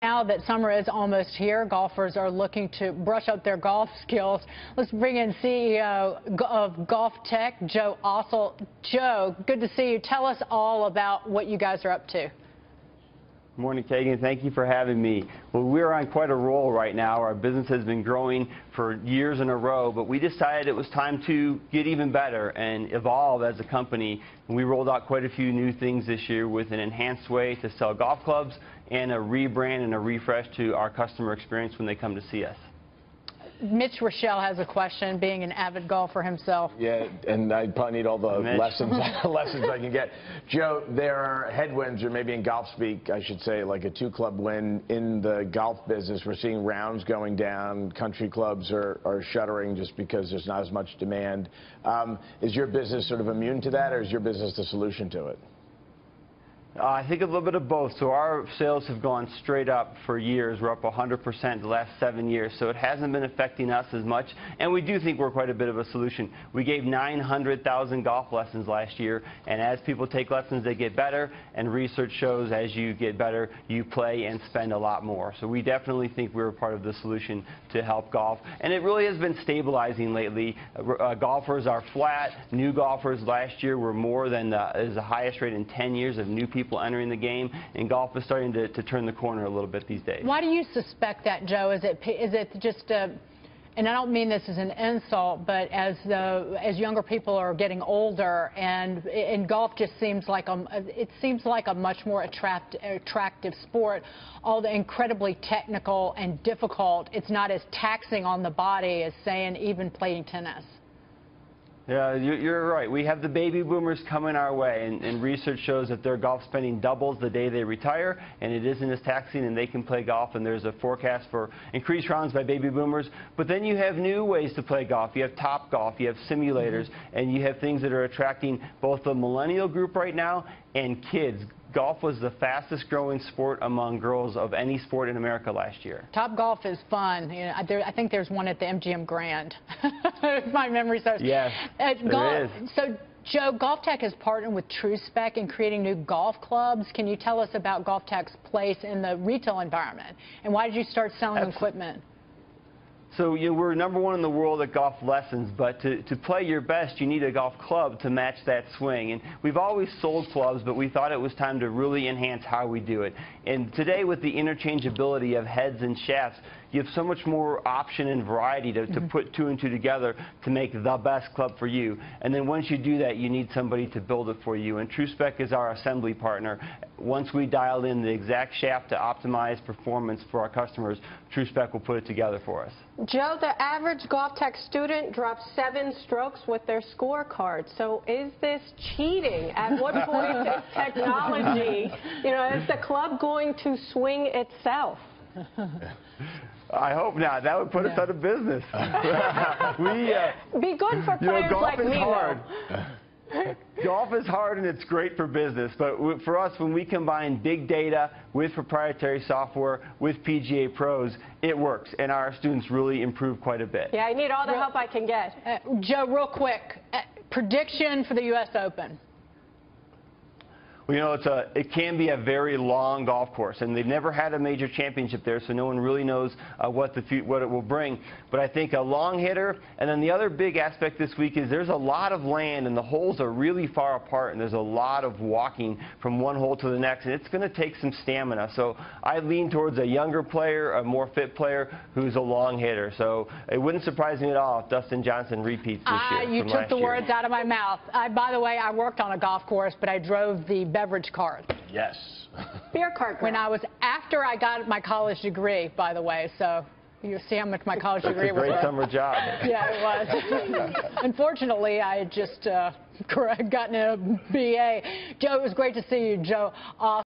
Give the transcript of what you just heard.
Now that summer is almost here, golfers are looking to brush up their golf skills. Let's bring in CEO of GolfTEC, Joe Assell. Joe, good to see you. Tell us all about what you guys are up to. Good morning, Kagan. Thank you for having me. Well, we're on quite a roll right now. Our business has been growing for years in a row, but we decided it was time to get even better and evolve as a company. We rolled out quite a few new things this year with an enhanced way to sell golf clubs and a rebrand and a refresh to our customer experience when they come to see us. Mitch Rochelle has a question, being an avid golfer himself. Yeah, and I probably need all the lessons I can get. Joe, there are headwinds, or maybe in golf speak, I should say, like a two-club win in the golf business. We're seeing rounds going down. Country clubs are shuttering just because there's not as much demand. Is your business sort of immune to that, or is your business the solution to it? I think a little bit of both. So our sales have gone straight up for years. We're up 100% the last 7 years. So it hasn't been affecting us as much. And we do think we're quite a bit of a solution. We gave 900,000 golf lessons last year. And as people take lessons, they get better. And research shows as you get better, you play and spend a lot more. So we definitely think we're part of the solution to help golf. And it really has been stabilizing lately. Golfers are flat. New golfers last year were more than is the highest rate in 10 years of new people entering the game, and golf is starting to turn the corner a little bit these days. Why do you suspect that, Joe? Is it just and I don't mean this as an insult, but as younger people are getting older, and golf just seems like a much more attractive sport, although incredibly technical and difficult. It's not as taxing on the body as, saying, even playing tennis. Yeah, you're right. We have the baby boomers coming our way, and research shows that their golf spending doubles the day they retire, and it isn't as taxing, and they can play golf, and there's a forecast for increased rounds by baby boomers. But then you have new ways to play golf. You have Top Golf, you have simulators, and you have things that are attracting both the millennial group right now and kids. Golf was the fastest growing sport among girls of any sport in America last year. Top Golf is fun. You know, I think there's one at the MGM Grand, if my memory serves. Yes, there is. So, Joe, GolfTEC has partnered with True Spec in creating new golf clubs. Can you tell us about GolfTEC's place in the retail environment, and why did you start selling equipment? So we're #1 in the world at golf lessons, but to play your best, you need a golf club to match that swing. And we've always sold clubs, but we thought it was time to really enhance how we do it. And today, with the interchangeability of heads and shafts, you have so much more option and variety to put two and two together to make the best club for you. And then once you do that, you need somebody to build it for you. And True Spec is our assembly partner. Once we dial in the exact shaft to optimize performance for our customers, True Spec will put it together for us. Joe, the average GolfTEC student drops 7 strokes with their scorecard. So is this cheating? At what point is technology, is the club going to swing itself? I hope not. That would put us out of business. Be good for players like me, hard. Golf is hard, and it's great for business, but for us, when we combine big data with proprietary software with PGA pros, it works, and our students really improve quite a bit. Yeah, I need all the help I can get. Joe, real quick, prediction for the U.S. Open. Well, it can be a very long golf course, and they've never had a major championship there, so no one really knows what it will bring. But I think a long hitter, and then the other big aspect this week is there's a lot of land, and the holes are really far apart, and there's a lot of walking from one hole to the next, and it's going to take some stamina. So I lean towards a younger player, a more fit player who's a long hitter. So it wouldn't surprise me at all if Dustin Johnson repeats this year. You took the words out of my mouth. By the way, I worked on a golf course, but I drove the beverage cart. Yes. Beer cart. After I got my college degree, by the way, so you see how much my college degree was. That's a great summer job. Yeah, it was. Unfortunately, I had just gotten a BA. Joe, it was great to see you, Joe.